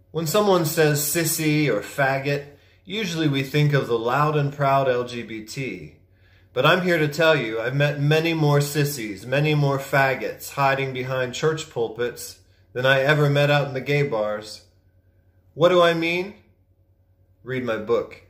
When someone says sissy or faggot, usually we think of the loud and proud LGBT. But I'm here to tell you, I've met many more sissies, many more faggots hiding behind church pulpits than I ever met out in the gay bars. What do I mean? Read my book.